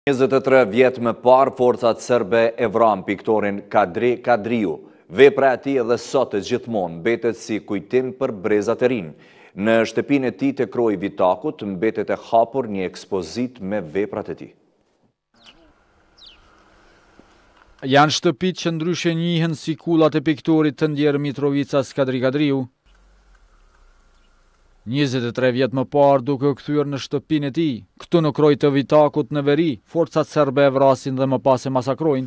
23 vjet më parë, forcat serbe e vranë piktorin Kadri Kadriu. Vepra e tij edhe sot e gjithmonë mbetet si kujtim për brezat e rinj. Në shtëpinë e tij te kroji Vitakut mbetet e hapur një ekspozit me veprat e tij. Janë shtëpitë që ndryshe njihen si kullat e piktorit të ndjerë Mitrovicas Kadri Kadriu. 23 vjet më parë duke u kthyer në shtëpinë e tij, këtu në kroj të Vitakut në veri, forcat serbe e vrasin dhe më pas e masakrojnë.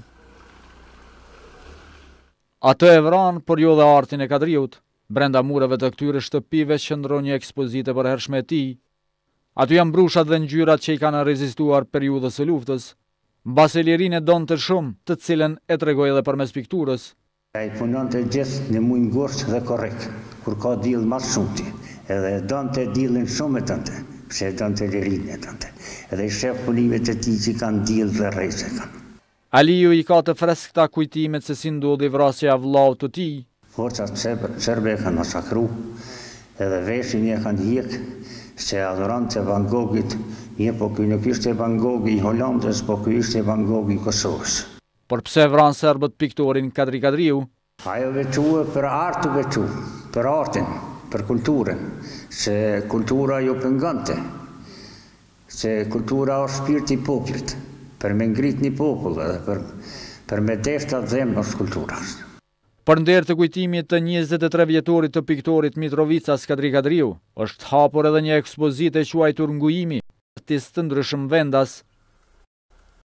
Atë e vranë, por jo dhe artin e Kadriut. Brenda mureve të këtyre shtëpive qëndron një ekspozite për hershme e tij. Aty janë brushat dhe ngjyrat që i kanë rezistuar periudhës së luftës. Mbas e lirinë e donte shumë, të cilën e tregoi edhe përmes pikturës. Ai punonte gjithë në mujë ngushtë dhe korrekt, kur ka diell më shumti. Edhe donte diellin shumë e tënde, pse donte lirinë e tënde. Edhe i shef punimet e tij që kanë diell dhe rrezë kanë. Aliu i ka të freskëta kujtimet se si ndodhi vrasja e vllaut të tij. Forcat serbe kanë masakruar, edhe veshin e kanë hjek, se adhurante Van Goghit, po ky nuk ishte Van Goghi i Holandës, po ky ishte Van Goghi i Kosovës. Por pse vranë serbët piktorin Kadri Kadriu? Ajo veçua për art të veçu, për artin, për kulturën, se kultura ju pëngante, se kultura është shpirti i popullit, për me ngrit një popull edhe për me deshta dhemë është kultura. Për nder të kujtimit të 23 vjetorit të piktorit Mitrovicas Kadri Kadriu, është hapur edhe një ekspozite quajtur Ngujimi, artistë të ndryshëm vendas,